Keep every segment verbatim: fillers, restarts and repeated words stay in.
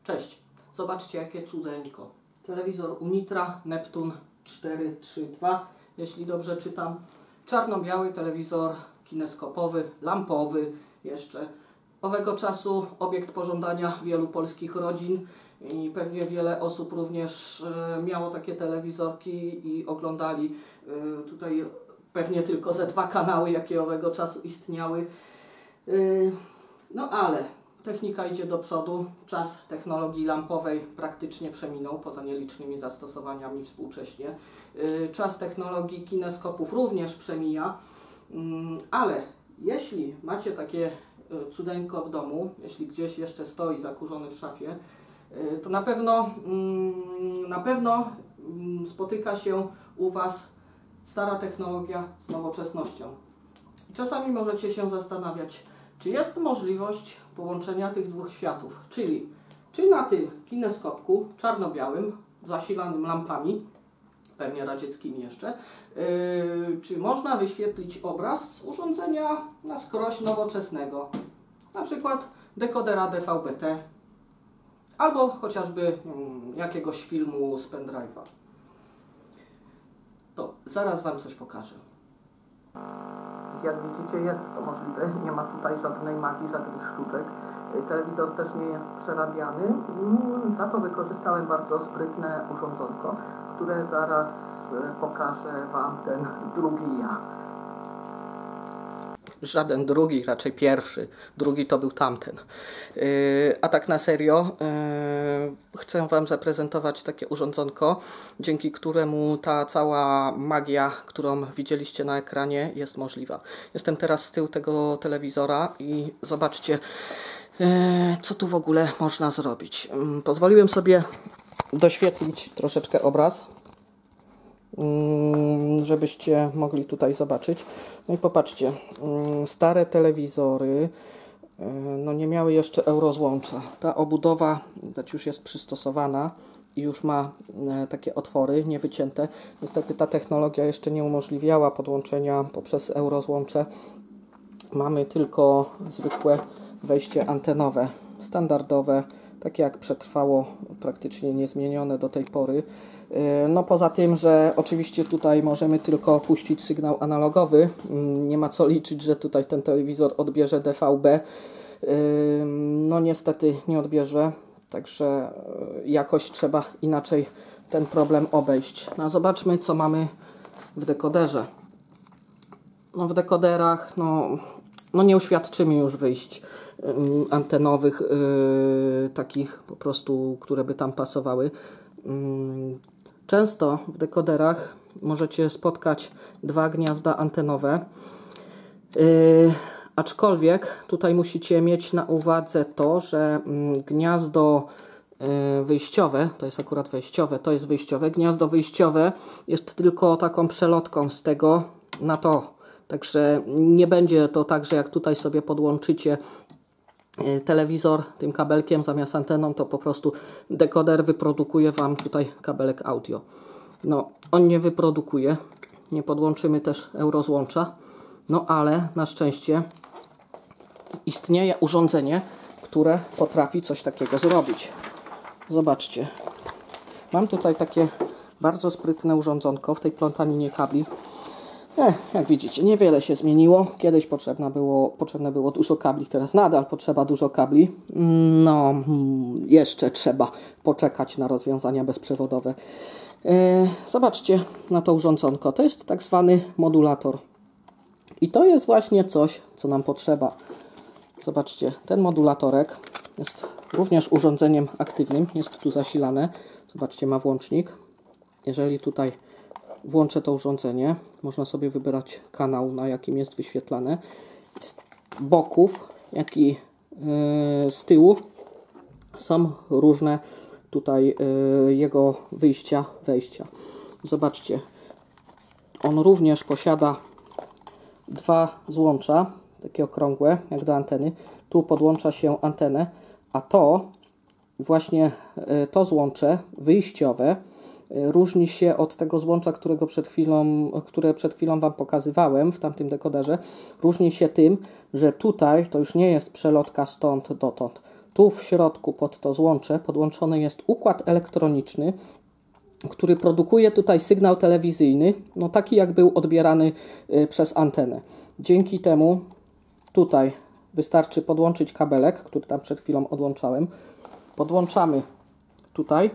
Cześć, zobaczcie jakie cudeńko. Telewizor Unitra Neptun cztery trzy dwa, jeśli dobrze czytam. Czarno-biały telewizor kineskopowy, lampowy jeszcze. Owego czasu obiekt pożądania wielu polskich rodzin i pewnie wiele osób również e, miało takie telewizorki i oglądali e, tutaj pewnie tylko ze dwa kanały, jakie owego czasu istniały. E, no ale technika idzie do przodu, czas technologii lampowej praktycznie przeminął, poza nielicznymi zastosowaniami współcześnie. Czas technologii kineskopów również przemija, ale jeśli macie takie cudeńko w domu, jeśli gdzieś jeszcze stoi zakurzony w szafie, to na pewno, na pewno spotyka się u Was stara technologia z nowoczesnością. Czasami możecie się zastanawiać, czy jest możliwość połączenia tych dwóch światów, czyli czy na tym kineskopku czarno-białym, zasilanym lampami, pewnie radzieckimi jeszcze, yy, czy można wyświetlić obraz z urządzenia na wskroś nowoczesnego, na przykład dekodera D V B T, albo chociażby hmm, jakiegoś filmu z pendrive'a. To zaraz Wam coś pokażę. Jak widzicie, jest to możliwe, nie ma tutaj żadnej magii, żadnych sztuczek. Telewizor też nie jest przerabiany, za to wykorzystałem bardzo sprytne urządzonko, które zaraz pokażę Wam ten drugi ja. Żaden drugi, raczej pierwszy. Drugi to był tamten. Yy, a tak na serio, yy, chcę Wam zaprezentować takie urządzonko, dzięki któremu ta cała magia, którą widzieliście na ekranie, jest możliwa. Jestem teraz z tyłu tego telewizora i zobaczcie, yy, co tu w ogóle można zrobić. Yy, pozwoliłem sobie doświetlić troszeczkę obraz, żebyście mogli tutaj zobaczyć. No i popatrzcie, stare telewizory no nie miały jeszcze eurozłącza. Ta obudowa widać już jest przystosowana i już ma takie otwory niewycięte. Niestety ta technologia jeszcze nie umożliwiała podłączenia poprzez eurozłącze. Mamy tylko zwykłe wejście antenowe, standardowe, takie jak przetrwało, praktycznie niezmienione do tej pory. No poza tym, że oczywiście tutaj możemy tylko puścić sygnał analogowy, nie ma co liczyć, że tutaj ten telewizor odbierze D V B. No niestety nie odbierze, także jakoś trzeba inaczej ten problem obejść. No zobaczmy, co mamy w dekoderze. No w dekoderach no, no nie uświadczymy już wyjść antenowych, yy, takich po prostu, które by tam pasowały. Yy, często w dekoderach możecie spotkać dwa gniazda antenowe, yy, aczkolwiek tutaj musicie mieć na uwadze to, że yy, gniazdo yy, wyjściowe, to jest akurat wejściowe, to jest wyjściowe, gniazdo wyjściowe jest tylko taką przelotką z tego na to. Także nie będzie to tak, że jak tutaj sobie podłączycie telewizor tym kabelkiem zamiast anteną, to po prostu dekoder wyprodukuje Wam tutaj kabelek audio. No, on nie wyprodukuje, nie podłączymy też eurozłącza, no ale na szczęście istnieje urządzenie, które potrafi coś takiego zrobić. Zobaczcie, mam tutaj takie bardzo sprytne urządzonko w tej plątaninie kabli. Eh, jak widzicie, niewiele się zmieniło. Kiedyś potrzebne było, potrzebne było dużo kabli, teraz nadal potrzeba dużo kabli. No, jeszcze trzeba poczekać na rozwiązania bezprzewodowe. E, zobaczcie na to urządzonko. To jest tak zwany modulator. I to jest właśnie coś, co nam potrzeba. Zobaczcie, ten modulatorek jest również urządzeniem aktywnym. Jest tu zasilane. Zobaczcie, ma włącznik. Jeżeli tutaj włączę to urządzenie, można sobie wybrać kanał, na jakim jest wyświetlane. Z boków, jak i yy, z tyłu są różne tutaj yy, jego wyjścia, wejścia. Zobaczcie, on również posiada dwa złącza, takie okrągłe, jak do anteny. Tu podłącza się antenę, a to właśnie yy, to złącze wyjściowe różni się od tego złącza, którego przed chwilą, które przed chwilą Wam pokazywałem w tamtym dekoderze. Różni się tym, że tutaj to już nie jest przelotka stąd dotąd, Tu w środku pod to złącze podłączony jest układ elektroniczny, który produkuje tutaj sygnał telewizyjny, no taki jak był odbierany przez antenę. Dzięki temu tutaj wystarczy podłączyć kabelek, który tam przed chwilą odłączałem. Podłączamy tutaj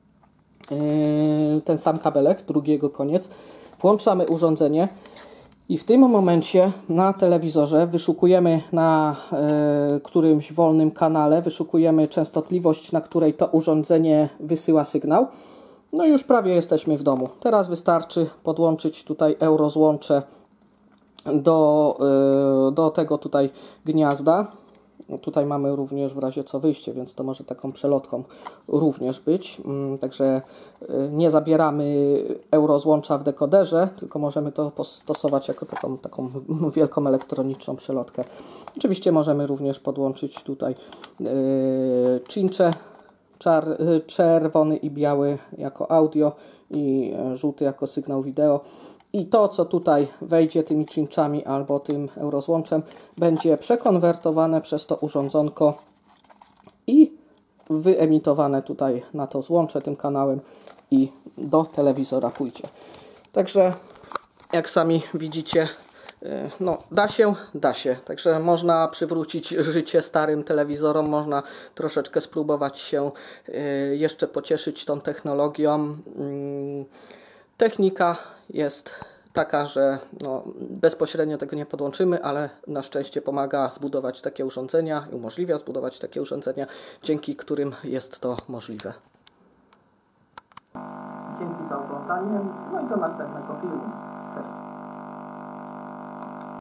ten sam kabelek, drugi jego koniec. Włączamy urządzenie i w tym momencie na telewizorze wyszukujemy na y, którymś wolnym kanale, wyszukujemy częstotliwość, na której to urządzenie wysyła sygnał. No i już prawie jesteśmy w domu. Teraz wystarczy podłączyć tutaj eurozłącze do, y, do tego tutaj gniazda. No tutaj mamy również w razie co wyjście, więc to może taką przelotką również być. Także nie zabieramy eurozłącza w dekoderze, tylko możemy to stosować jako taką, taką wielką elektroniczną przelotkę. Oczywiście możemy również podłączyć tutaj cincze, czerwony i biały jako audio i żółty jako sygnał wideo. I to, co tutaj wejdzie tymi cinczami albo tym eurozłączem, będzie przekonwertowane przez to urządzonko i wyemitowane tutaj na to złącze tym kanałem i do telewizora pójdzie. Także jak sami widzicie, no da się, da się. Także można przywrócić życie starym telewizorom, można troszeczkę spróbować się jeszcze pocieszyć tą technologią. Technika jest taka, że no, bezpośrednio tego nie podłączymy, ale na szczęście pomaga zbudować takie urządzenia i umożliwia zbudować takie urządzenia, dzięki którym jest to możliwe. Dzięki za oglądanie, no i do następnego filmu.